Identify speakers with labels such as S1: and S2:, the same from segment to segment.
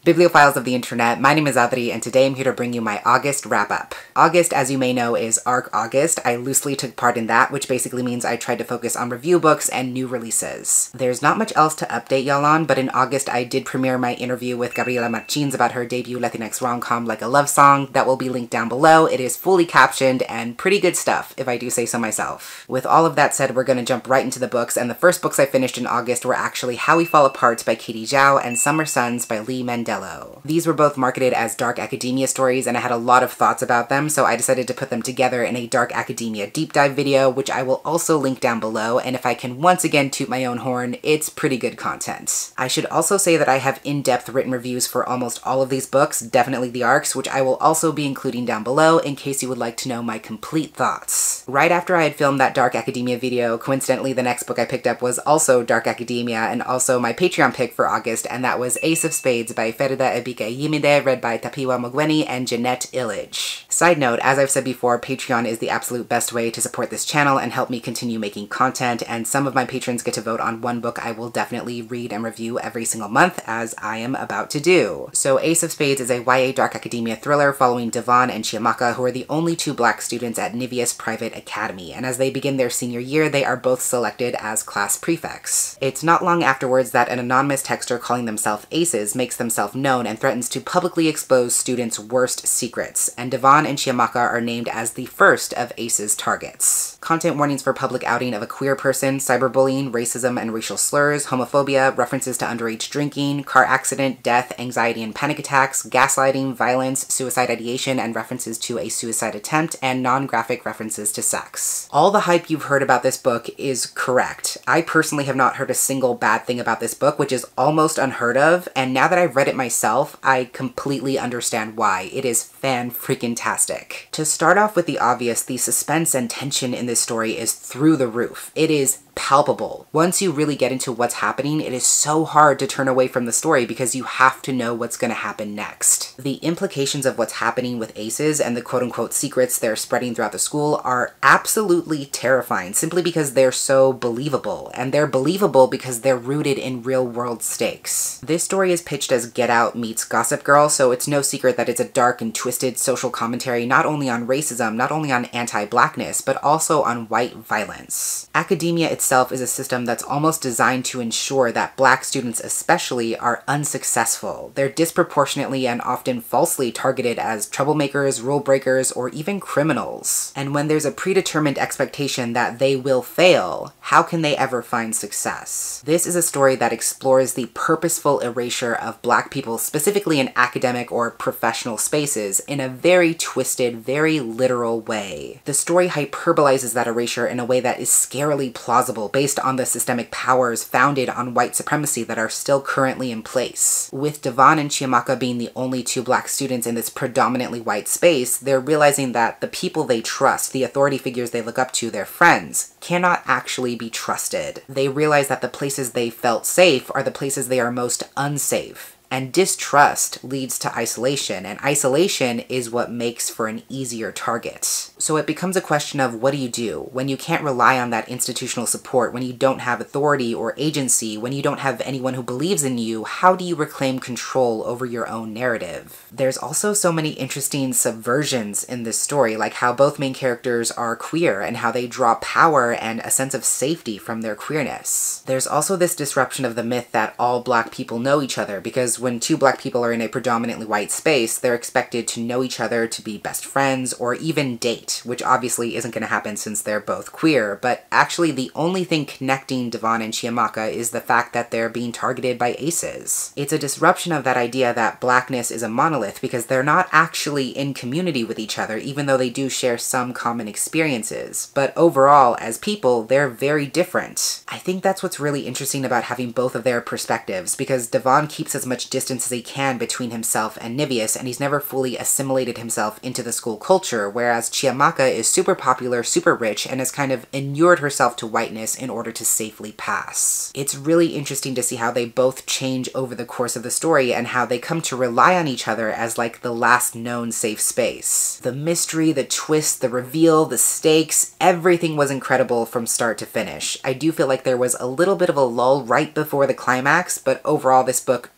S1: Bibliophiles of the internet, my name is Adri and today I'm here to bring you my August wrap-up. August, as you may know, is ARC August. I loosely took part in that, which basically means I tried to focus on review books and new releases. There's not much else to update y'all on, but in August I did premiere my interview with Gabriela about her debut Latinx rom-com Like a Love Song. That will be linked down below. It is fully captioned and pretty good stuff, if I do say so myself. With all of that said, we're gonna jump right into the books, and the first books I finished in August were actually How We Fall Apart by Katie Zhao and Summer Suns by Lee Mandel. These were both marketed as dark academia stories and I had a lot of thoughts about them, so I decided to put them together in a dark academia deep dive video, which I will also link down below, and if I can once again toot my own horn, it's pretty good content. I should also say that I have in-depth written reviews for almost all of these books, definitely the arcs, which I will also be including down below in case you would like to know my complete thoughts. Right after I had filmed that dark academia video, coincidentally the next book I picked up was also dark academia and also my Patreon pick for August, and that was Ace of Spades by Ferida Ebike Yimide, read by Tapiwa Mogweni and Jeanette Illich. Side note, as I've said before, Patreon is the absolute best way to support this channel and help me continue making content, and some of my patrons get to vote on one book I will definitely read and review every single month, as I am about to do. So Ace of Spades is a YA dark academia thriller following Devon and Chiamaka, who are the only two black students at Niveus Private Academy, and as they begin their senior year, they are both selected as class prefects. It's not long afterwards that an anonymous texter calling themselves Aces makes themselves known and threatens to publicly expose students' worst secrets, and Devon and Chiamaka are named as the first of Ace's targets. Content warnings for public outing of a queer person, cyberbullying, racism and racial slurs, homophobia, references to underage drinking, car accident, death, anxiety and panic attacks, gaslighting, violence, suicide ideation, and references to a suicide attempt, and non-graphic references to sex. All the hype you've heard about this book is correct. I personally have not heard a single bad thing about this book, which is almost unheard of, and now that I've read it myself, I completely understand why. It is fan-freaking-tastic. To start off with the obvious, the suspense and tension in this story is through the roof. It is palpable. Once you really get into what's happening, it is so hard to turn away from the story because you have to know what's going to happen next. The implications of what's happening with Aces and the quote-unquote secrets they're spreading throughout the school are absolutely terrifying simply because they're so believable, and they're believable because they're rooted in real-world stakes. This story is pitched as Get Out meets Gossip Girl, so it's no secret that it's a dark and twisted social commentary not only on racism, not only on anti-blackness, but also on white violence. Academia itself is a system that's almost designed to ensure that black students especially are unsuccessful. They're disproportionately and often falsely targeted as troublemakers, rule breakers, or even criminals. And when there's a predetermined expectation that they will fail, how can they ever find success? This is a story that explores the purposeful erasure of black people, specifically in academic or professional spaces, in a very twisted, very literal way. The story hyperbolizes that erasure in a way that is scarily plausible based on the systemic powers founded on white supremacy that are still currently in place. With Devon and Chiamaka being the only two black students in this predominantly white space, they're realizing that the people they trust, the authority figures they look up to, their friends, cannot actually be trusted. They realize that the places they felt safe are the places they are most unsafe. And distrust leads to isolation, and isolation is what makes for an easier target. So it becomes a question of what do you do when you can't rely on that institutional support, when you don't have authority or agency, when you don't have anyone who believes in you. How do you reclaim control over your own narrative? There's also so many interesting subversions in this story, like how both main characters are queer and how they draw power and a sense of safety from their queerness. There's also this disruption of the myth that all black people know each other, because when two black people are in a predominantly white space, they're expected to know each other, to be best friends, or even date, which obviously isn't going to happen since they're both queer, but actually the only thing connecting Devon and Chiamaka is the fact that they're being targeted by Aces. It's a disruption of that idea that blackness is a monolith because they're not actually in community with each other, even though they do share some common experiences. But overall, as people, they're very different. I think that's what's really interesting about having both of their perspectives, because Devon keeps as much distance as he can between himself and Niveus, and he's never fully assimilated himself into the school culture, whereas Chiamaka is super popular, super rich, and has kind of inured herself to whiteness in order to safely pass. It's really interesting to see how they both change over the course of the story and how they come to rely on each other as like the last known safe space. The mystery, the twist, the reveal, the stakes, everything was incredible from start to finish. I do feel like there was a little bit of a lull right before the climax, but overall this book totally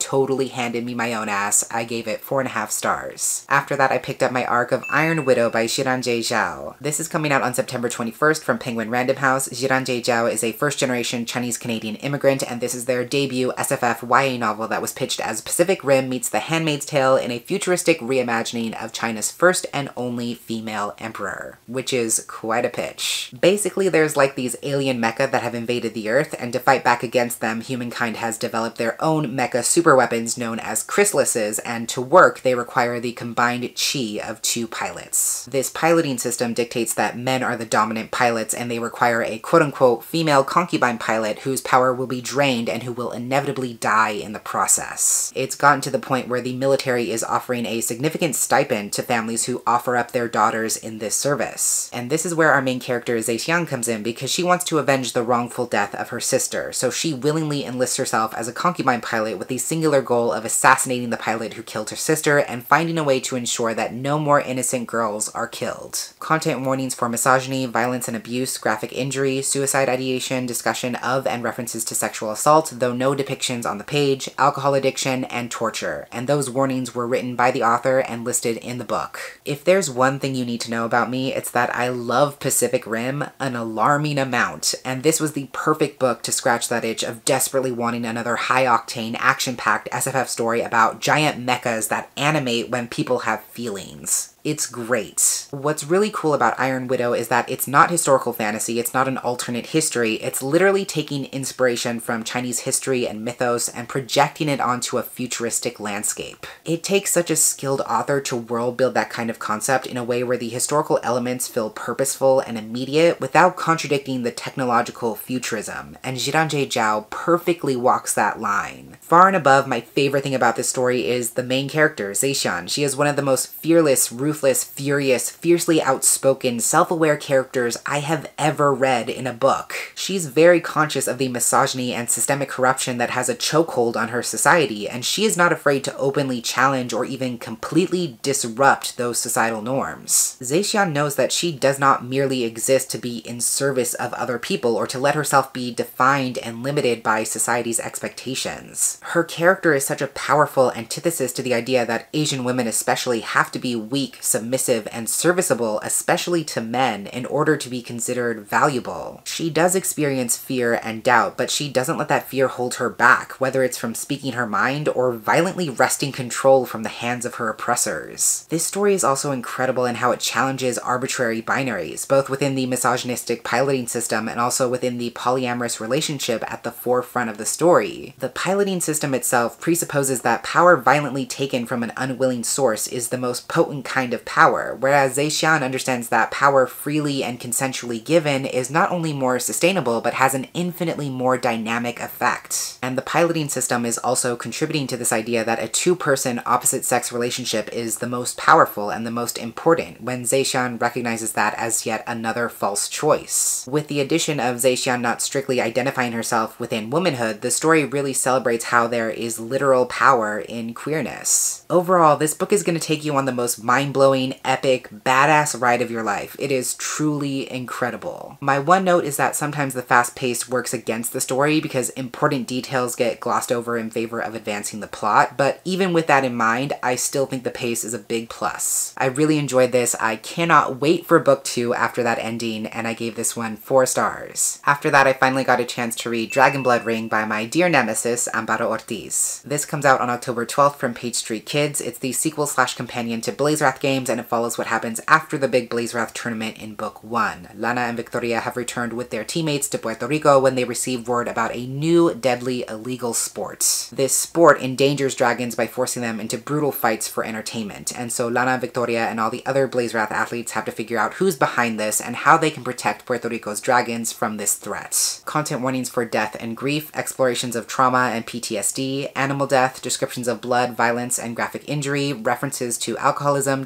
S1: totally handed me my own ass. I gave it 4.5 stars. After that, I picked up my arc of Iron Widow by Jiranjae Zhao. This is coming out on September 21st from Penguin Random House. Jiranjae Zhao is a first-generation Chinese-Canadian immigrant, and this is their debut SFF YA novel that was pitched as Pacific Rim meets The Handmaid's Tale in a futuristic reimagining of China's first and only female emperor, which is quite a pitch. Basically, there's like these alien mecha that have invaded the Earth, and to fight back against them, humankind has developed their own mecha superweapons known as chrysalises, and to work, they require the combined chi of 2 pilots. This piloting system dictates that men are the dominant pilots, and they require a quote-unquote female concubine pilot whose power will be drained and who will inevitably die in the process. It's gotten to the point where the military is offering a significant stipend to families who offer up their daughters in this service. And this is where our main character Zhexiang comes in, because she wants to avenge the wrongful death of her sister, so she willingly enlists herself as a concubine pilot with the singular goal of assassinating the pilot who killed her sister and finding a way to ensure that no more innocent girls are killed. Content warnings for misogyny, violence and abuse, graphic injury, suicide ideation, discussion of and references to sexual assault, though no depictions on the page, alcohol addiction, and torture, and those warnings were written by the author and listed in the book. If there's one thing you need to know about me, it's that I love Pacific Rim an alarming amount, and this was the perfect book to scratch that itch of desperately wanting another high-octane, action-packed SFF story about giant mechas that animate when people have feelings. It's great. What's really cool about Iron Widow is that it's not historical fantasy, it's not an alternate history, it's literally taking inspiration from Chinese history and mythos and projecting it onto a futuristic landscape. It takes such a skilled author to world build that kind of concept in a way where the historical elements feel purposeful and immediate without contradicting the technological futurism, and Jiranjae Zhao perfectly walks that line. Far and above, my favorite thing about this story is the main character, Zhexiang. She is one of the most fearless, ruthless, furious, fiercely outspoken, self-aware characters I have ever read in a book. She's very conscious of the misogyny and systemic corruption that has a chokehold on her society, and she is not afraid to openly challenge or even completely disrupt those societal norms. Zhexiang knows that she does not merely exist to be in service of other people or to let herself be defined and limited by society's expectations. Her character is such a powerful antithesis to the idea that Asian women especially have to be weak, submissive, and serviceable, especially to men, in order to be considered valuable. She does experience fear and doubt, but she doesn't let that fear hold her back, whether it's from speaking her mind or violently wresting control from the hands of her oppressors. This story is also incredible in how it challenges arbitrary binaries, both within the misogynistic piloting system and also within the polyamorous relationship at the forefront of the story. The piloting system itself presupposes that power violently taken from an unwilling source is the most potent kind of power, whereas Zhexiang understands that power freely and consensually given is not only more sustainable, but has an infinitely more dynamic effect. And the piloting system is also contributing to this idea that a two-person opposite-sex relationship is the most powerful and the most important, when Zhexiang recognizes that as yet another false choice. With the addition of Zhexiang not strictly identifying herself within womanhood, the story really celebrates how there is literal power in queerness. Overall, this book is going to take you on the most mind-blowing, epic, badass ride of your life. It is truly incredible. My one note is that sometimes the fast pace works against the story because important details get glossed over in favor of advancing the plot, but even with that in mind, I still think the pace is a big plus. I really enjoyed this. I cannot wait for book 2 after that ending, and I gave this one 4 stars. After that, I finally got a chance to read Dragon Blood Ring by my dear nemesis, Amparo Ortiz. This comes out on October 12th from Page Street Kids. It's the sequel/companion to Blazewrath games, and it follows what happens after the big Blazewrath tournament in Book 1. Lana and Victoria have returned with their teammates to Puerto Rico when they receive word about a new, deadly, illegal sport. This sport endangers dragons by forcing them into brutal fights for entertainment, and so Lana, Victoria, and all the other Blazewrath athletes have to figure out who's behind this and how they can protect Puerto Rico's dragons from this threat. Content warnings for death and grief, explorations of trauma and PTSD, animal death, descriptions of blood, violence, and graphic injury, references to alcoholism,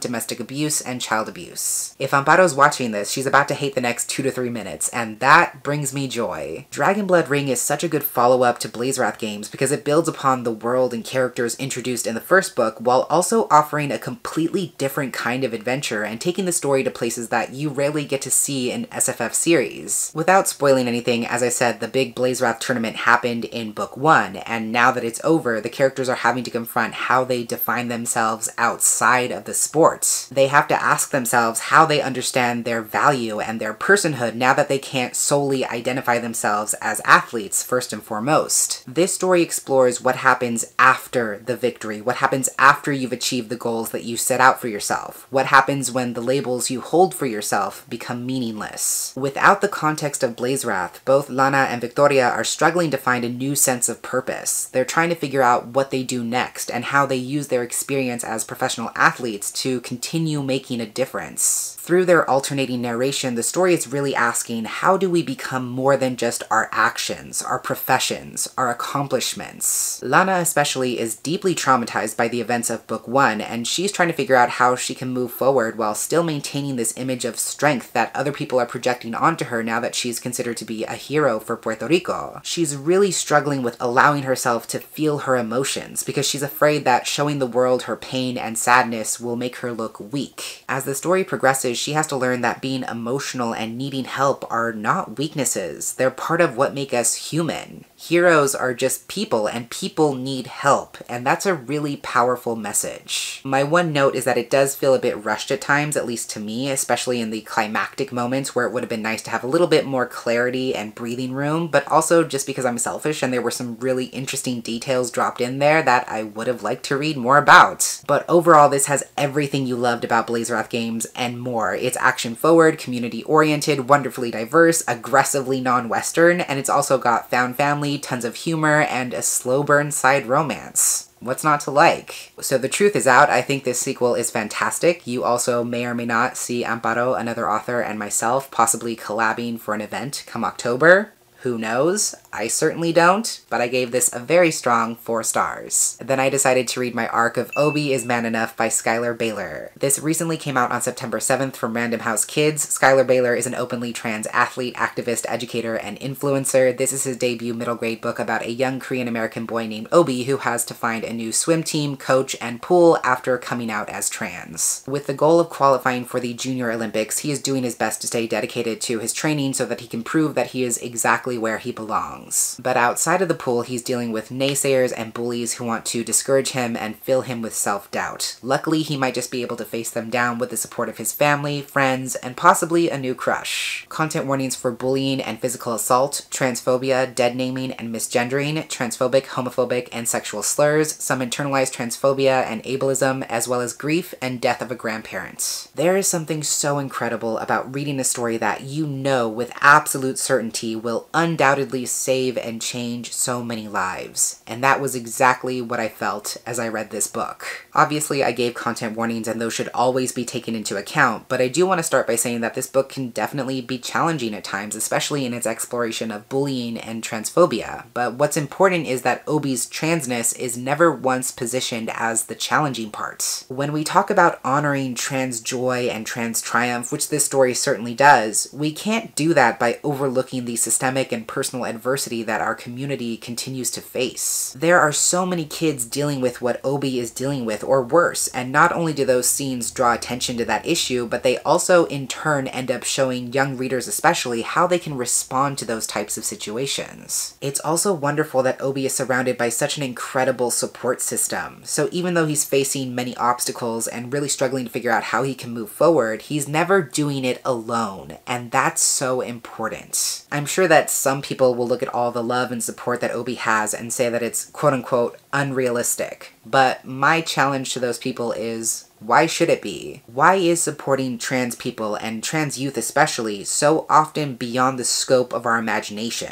S1: domestic abuse and child abuse. If Amparo's watching this, she's about to hate the next 2 to 3 minutes, and that brings me joy. Dragonblood Ring is such a good follow-up to Blazewrath games because it builds upon the world and characters introduced in the first book while also offering a completely different kind of adventure and taking the story to places that you rarely get to see in SFF series. Without spoiling anything, as I said, the big Blazewrath tournament happened in book 1, and now that it's over, the characters are having to confront how they define themselves outside of the sport. They have to ask themselves how they understand their value and their personhood now that they can't solely identify themselves as athletes first and foremost. This story explores what happens after the victory, what happens after you've achieved the goals that you set out for yourself, what happens when the labels you hold for yourself become meaningless. Without the context of Blazewrath, both Lana and Victoria are struggling to find a new sense of purpose. They're trying to figure out what they do next and how they use their experience as professional athletes to continue making a difference. Through their alternating narration, the story is really asking, how do we become more than just our actions, our professions, our accomplishments? Lana especially is deeply traumatized by the events of book 1, and she's trying to figure out how she can move forward while still maintaining this image of strength that other people are projecting onto her now that she's considered to be a hero for Puerto Rico. She's really struggling with allowing herself to feel her emotions because she's afraid that showing the world her pain and sadness will make her look weak. As the story progresses, she has to learn that being emotional and needing help are not weaknesses. They're part of what make us human. Heroes are just people, and people need help, and that's a really powerful message. My one note is that it does feel a bit rushed at times, at least to me, especially in the climactic moments where it would have been nice to have a little bit more clarity and breathing room, but also just because I'm selfish and there were some really interesting details dropped in there that I would have liked to read more about. But overall, this has everything you loved about Blazewrath games and more. It's action-forward, community-oriented, wonderfully diverse, aggressively non-Western, and it's also got found family, tons of humor, and a slow burn side romance. What's not to like? So the truth is out. I think this sequel is fantastic. You also may or may not see Amparo, another author, and myself possibly collabing for an event come October. Who knows? I certainly don't, but I gave this a very strong 4 stars. Then I decided to read my arc of Obi is Man Enough by Skylar Baylor. This recently came out on September 7th from Random House Kids. Skylar Baylor is an openly trans athlete, activist, educator, and influencer. This is his debut middle grade book about a young Korean-American boy named Obi who has to find a new swim team, coach, and pool after coming out as trans. With the goal of qualifying for the Junior Olympics, he is doing his best to stay dedicated to his training so that he can prove that he is exactly where he belongs. But outside of the pool, he's dealing with naysayers and bullies who want to discourage him and fill him with self-doubt. Luckily, he might just be able to face them down with the support of his family, friends, and possibly a new crush. Content warnings for bullying and physical assault, transphobia, dead-naming and misgendering, transphobic, homophobic, and sexual slurs, some internalized transphobia and ableism, as well as grief and death of a grandparent. There is something so incredible about reading a story that you know with absolute certainty will undoubtedly save and change so many lives. And that was exactly what I felt as I read this book. Obviously, I gave content warnings and those should always be taken into account, but I do want to start by saying that this book can definitely be challenging at times, especially in its exploration of bullying and transphobia. But what's important is that Obi's transness is never once positioned as the challenging part. When we talk about honoring trans joy and trans triumph, which this story certainly does, we can't do that by overlooking the systemic and personal adversity that our community continues to face. There are so many kids dealing with what Obi is dealing with, or worse, and not only do those scenes draw attention to that issue, but they also in turn end up showing young readers especially how they can respond to those types of situations. It's also wonderful that Obi is surrounded by such an incredible support system. So even though he's facing many obstacles and really struggling to figure out how he can move forward, he's never doing it alone, and that's so important. I'm sure that some people will look at all the love and support that Obi has and say that it's quote-unquote unrealistic. But my challenge to those people is, why should it be? Why is supporting trans people, and trans youth especially, so often beyond the scope of our imagination?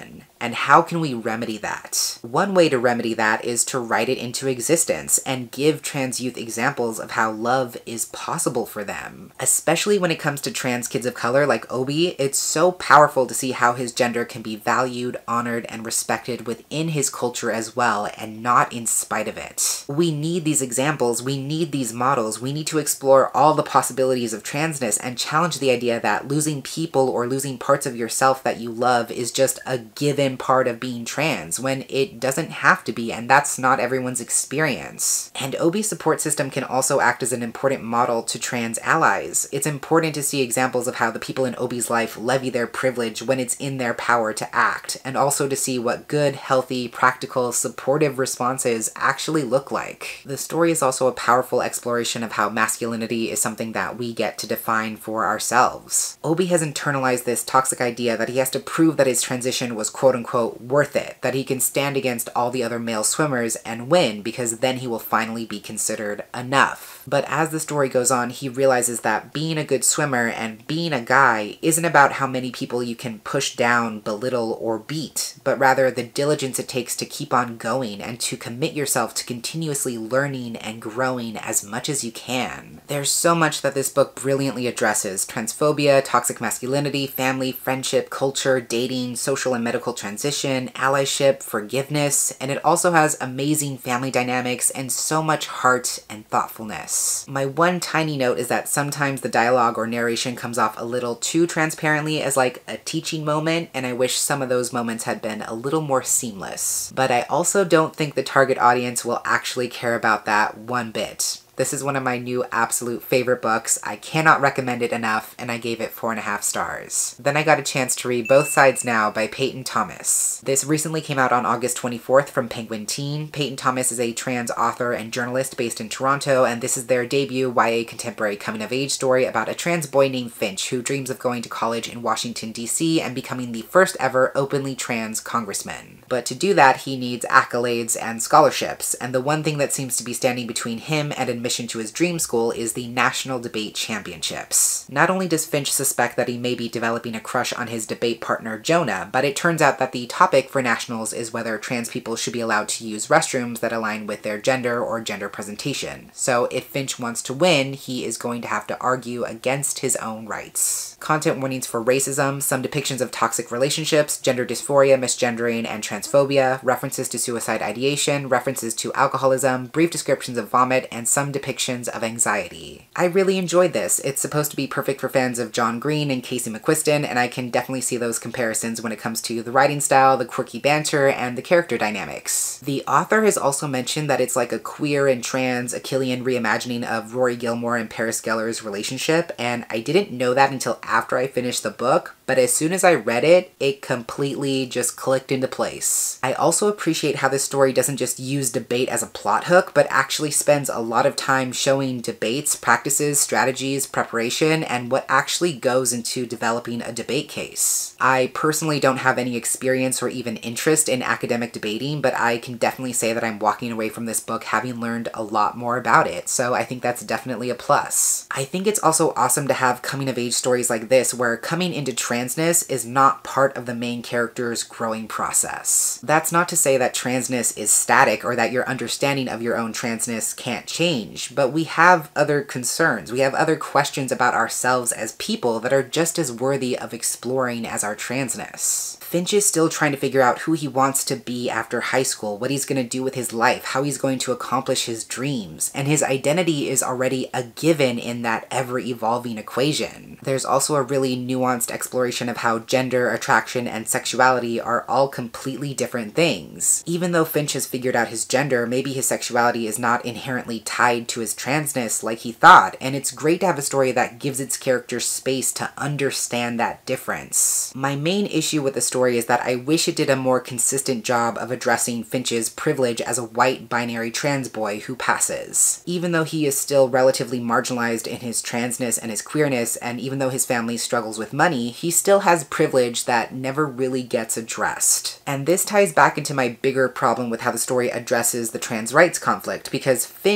S1: And how can we remedy that? One way to remedy that is to write it into existence and give trans youth examples of how love is possible for them. Especially when it comes to trans kids of color like Obi, it's so powerful to see how his gender can be valued, honored, and respected within his culture as well, and not in spite of it. We need these examples, we need these models, we need to explore all the possibilities of transness and challenge the idea that losing people or losing parts of yourself that you love is just a given part of being trans, when it doesn't have to be, and that's not everyone's experience. And Obi's support system can also act as an important model to trans allies. It's important to see examples of how the people in Obi's life levy their privilege when it's in their power to act, and also to see what good, healthy, practical, supportive responses actually look like. The story is also a powerful exploration of how masculinity is something that we get to define for ourselves. Obi has internalized this toxic idea that he has to prove that his transition was quote-unquote worth it, that he can stand against all the other male swimmers and win because then he will finally be considered enough. But as the story goes on, he realizes that being a good swimmer and being a guy isn't about how many people you can push down, belittle, or beat, but rather the diligence it takes to keep on going and to commit yourself to continuously learning and growing as much as you can. There's so much that this book brilliantly addresses: transphobia, toxic masculinity, family, friendship, culture, dating, social and medical transition, allyship, forgiveness, and it also has amazing family dynamics and so much heart and thoughtfulness. My one tiny note is that sometimes the dialogue or narration comes off a little too transparently as like a teaching moment, and I wish some of those moments had been a little more seamless. But I also don't think the target audience will actually care about that one bit. This is one of my new absolute favorite books. I cannot recommend it enough, and I gave it 4.5 stars. Then I got a chance to read Both Sides Now by Peyton Thomas. This recently came out on August 24th from Penguin Teen. Peyton Thomas is a trans author and journalist based in Toronto, and this is their debut YA contemporary coming-of-age story about a trans boy named Finch who dreams of going to college in Washington, D.C. and becoming the first ever openly trans congressman. But to do that, he needs accolades and scholarships, and the one thing that seems to be standing between him and admission to his dream school is the National Debate Championships. Not only does Finch suspect that he may be developing a crush on his debate partner Jonah, but it turns out that the topic for nationals is whether trans people should be allowed to use restrooms that align with their gender or gender presentation. So if Finch wants to win, he is going to have to argue against his own rights. Content warnings for racism, some depictions of toxic relationships, gender dysphoria, misgendering, and transphobia, references to suicide ideation, references to alcoholism, brief descriptions of vomit, and some depictions of anxiety. I really enjoyed this. It's supposed to be perfect for fans of John Green and Casey McQuiston, and I can definitely see those comparisons when it comes to the writing style, the quirky banter, and the character dynamics. The author has also mentioned that it's like a queer and trans Achillean reimagining of Rory Gilmore and Paris Geller's relationship, and I didn't know that until after I finished the book, but as soon as I read it, it completely just clicked into place. I also appreciate how this story doesn't just use debate as a plot hook, but actually spends a lot of time showing debates, practices, strategies, preparation, and what actually goes into developing a debate case. I personally don't have any experience or even interest in academic debating, but I can definitely say that I'm walking away from this book having learned a lot more about it, so I think that's definitely a plus. I think it's also awesome to have coming-of-age stories like this where coming into transness is not part of the main character's growing process. That's not to say that transness is static or that your understanding of your own transness can't change, but we have other concerns. We have other questions about ourselves as people that are just as worthy of exploring as our transness. Finch is still trying to figure out who he wants to be after high school, what he's going to do with his life, how he's going to accomplish his dreams, and his identity is already a given in that ever-evolving equation. There's also a really nuanced exploration of how gender, attraction, and sexuality are all completely different things. Even though Finch has figured out his gender, maybe his sexuality is not inherently tied to his transness like he thought, and it's great to have a story that gives its characters space to understand that difference. My main issue with the story is that I wish it did a more consistent job of addressing Finch's privilege as a white binary trans boy who passes. Even though he is still relatively marginalized in his transness and his queerness, and even though his family struggles with money, he still has privilege that never really gets addressed. And this ties back into my bigger problem with how the story addresses the trans rights conflict, because Finch is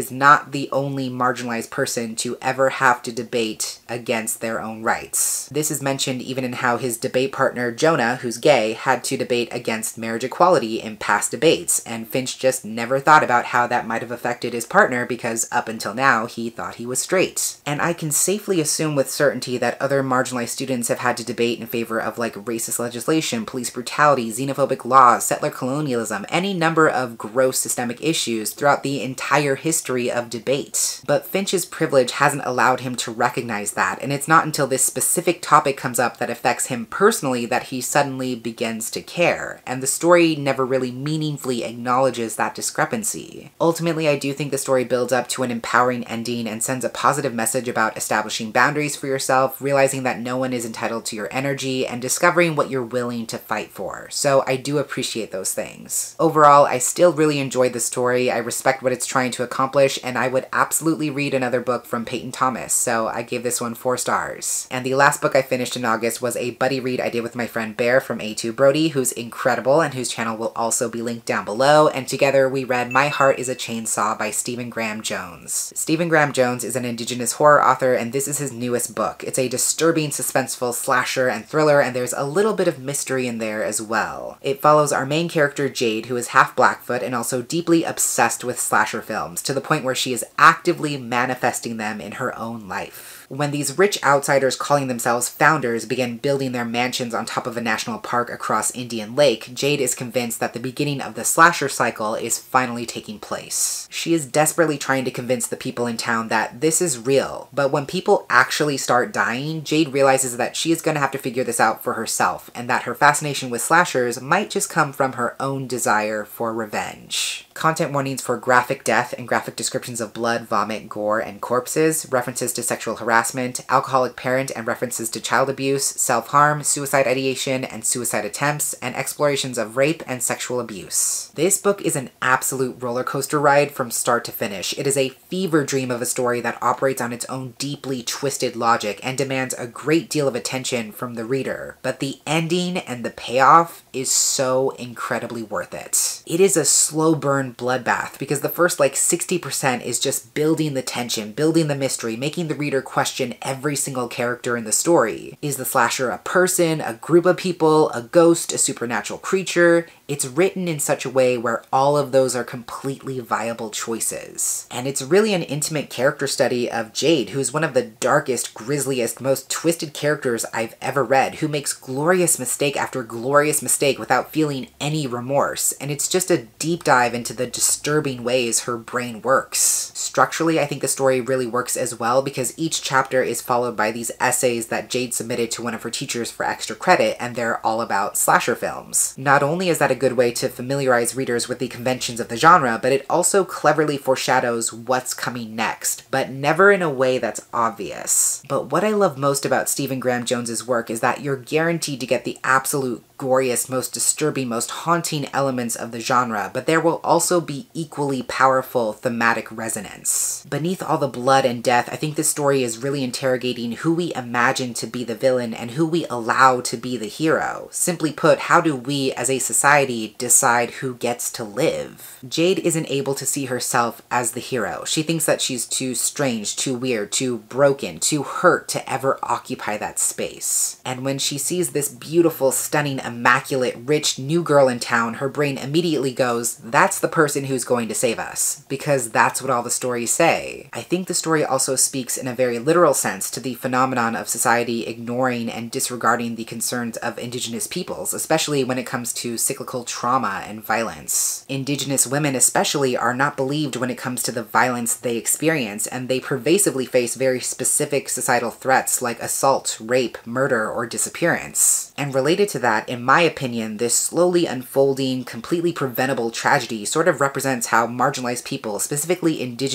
S1: is not the only marginalized person to ever have to debate against their own rights. This is mentioned even in how his debate partner Jonah, who's gay, had to debate against marriage equality in past debates, and Finch just never thought about how that might have affected his partner because up until now he thought he was straight. And I can safely assume with certainty that other marginalized students have had to debate in favor of like racist legislation, police brutality, xenophobic laws, settler colonialism, any number of gross systemic issues throughout the entire history of debate. But Finch's privilege hasn't allowed him to recognize that, and it's not until this specific topic comes up that affects him personally that he suddenly begins to care, and the story never really meaningfully acknowledges that discrepancy. Ultimately, I do think the story builds up to an empowering ending and sends a positive message about establishing boundaries for yourself, realizing that no one is entitled to your energy, and discovering what you're willing to fight for. So I do appreciate those things. Overall, I still really enjoyed the story, I respect what it's trying to accomplish, and I would absolutely read another book from Peyton Thomas, so I gave this one 4 stars. And the last book I finished in August was a buddy read I did with my friend Bear from A2 Brody, who's incredible and whose channel will also be linked down below, and together we read My Heart is a Chainsaw by Stephen Graham Jones. Stephen Graham Jones is an Indigenous horror author, and this is his newest book. It's a disturbing, suspenseful slasher and thriller, and there's a little bit of mystery in there as well. It follows our main character Jade, who is half Blackfoot and also deeply obsessed with slasher films, to the point where she is actively manifesting them in her own life. When these rich outsiders calling themselves founders begin building their mansions on top of a national park across Indian Lake, Jade is convinced that the beginning of the slasher cycle is finally taking place. She is desperately trying to convince the people in town that this is real, but when people actually start dying, Jade realizes that she is going to have to figure this out for herself, and that her fascination with slashers might just come from her own desire for revenge. Content warnings for graphic death and graphic descriptions of blood, vomit, gore, and corpses, references to sexual harassment, alcoholic parent and references to child abuse, self-harm, suicide ideation, and suicide attempts, and explorations of rape and sexual abuse. This book is an absolute roller coaster ride from start to finish. It is a fever dream of a story that operates on its own deeply twisted logic and demands a great deal of attention from the reader, but the ending and the payoff is so incredibly worth it. It is a slow burn bloodbath because the first like 60% is just building the tension, building the mystery, making the reader question every single character in the story. Is the slasher a person, a group of people, a ghost, a supernatural creature? It's written in such a way where all of those are completely viable choices. And it's really an intimate character study of Jade, who's one of the darkest, grisliest, most twisted characters I've ever read, who makes glorious mistake after glorious mistake without feeling any remorse. And it's just a deep dive into the disturbing ways her brain works. Structurally, I think the story really works as well because each chapter is followed by these essays that Jade submitted to one of her teachers for extra credit, and they're all about slasher films. Not only is that a good way to familiarize readers with the conventions of the genre, but it also cleverly foreshadows what's coming next, but never in a way that's obvious. But what I love most about Stephen Graham Jones's work is that you're guaranteed to get the absolute goriest, most disturbing, most haunting elements of the genre, but there will also be equally powerful thematic resonance. Beneath all the blood and death, I think this story is really interrogating who we imagine to be the villain and who we allow to be the hero. Simply put, how do we as a society decide who gets to live? Jade isn't able to see herself as the hero. She thinks that she's too strange, too weird, too broken, too hurt to ever occupy that space. And when she sees this beautiful, stunning, immaculate, rich new girl in town, her brain immediately goes, that's the person who's going to save us, because that's what all the stories say. I think the story also speaks in a very literal sense to the phenomenon of society ignoring and disregarding the concerns of Indigenous peoples, especially when it comes to cyclical trauma and violence. Indigenous women especially are not believed when it comes to the violence they experience, and they pervasively face very specific societal threats like assault, rape, murder, or disappearance. And related to that, in my opinion, this slowly unfolding, completely preventable tragedy sort of represents how marginalized people, specifically Indigenous people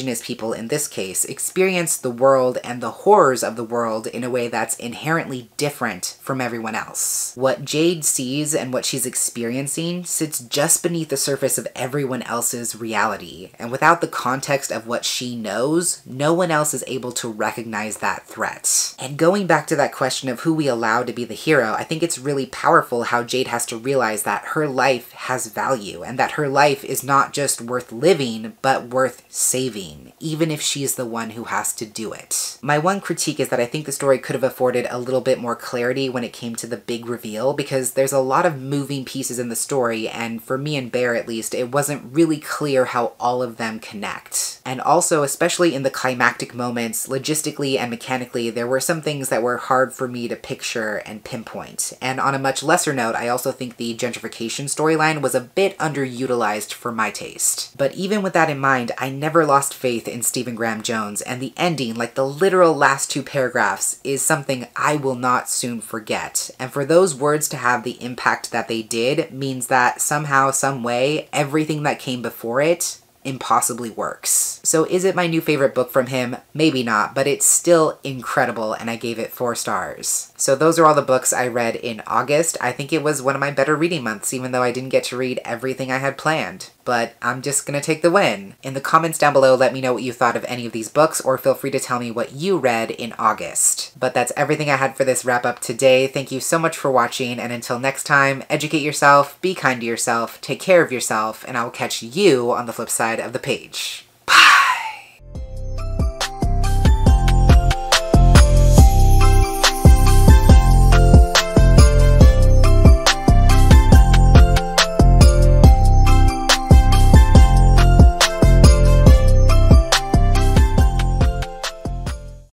S1: will, in this case, experience the world and the horrors of the world in a way that's inherently different from everyone else. What Jade sees and what she's experiencing sits just beneath the surface of everyone else's reality, and without the context of what she knows, no one else is able to recognize that threat. And going back to that question of who we allow to be the hero, I think it's really powerful how Jade has to realize that her life has value, and that her life is not just worth living, but worth saving, even if she's the one who has to do it. My one critique is that I think the story could have afforded a little bit more clarity when it came to the big reveal, because there's a lot of moving pieces in the story, and for me and Bear at least, it wasn't really clear how all of them connect. And also, especially in the climactic moments, logistically and mechanically, there were some things that were hard for me to picture and pinpoint. And on a much lesser note, I also think the gentrification storyline was a bit underutilized for my taste. But even with that in mind, I never lost faith in Stephen Graham Jones, and the ending, like the literal last 2 paragraphs, is something I will not soon forget. And for those words to have the impact that they did means that somehow, some way, everything that came before it impossibly works. So is it my new favorite book from him? Maybe not, but it's still incredible, and I gave it 4 stars. So those are all the books I read in August. I think it was one of my better reading months, even though I didn't get to read everything I had planned. But I'm just gonna take the win. In the comments down below, let me know what you thought of any of these books, or feel free to tell me what you read in August. But that's everything I had for this wrap up today. Thank you so much for watching, and until next time, educate yourself, be kind to yourself, take care of yourself, and I will catch you on the flip side of the page. Bye!